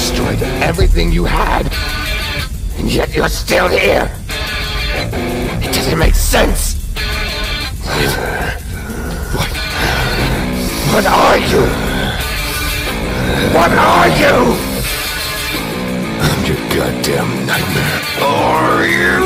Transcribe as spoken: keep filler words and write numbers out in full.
destroyed everything you had, and yet you're still here. It doesn't make sense. What? What are you? What are you? I'm your goddamn nightmare. Are you?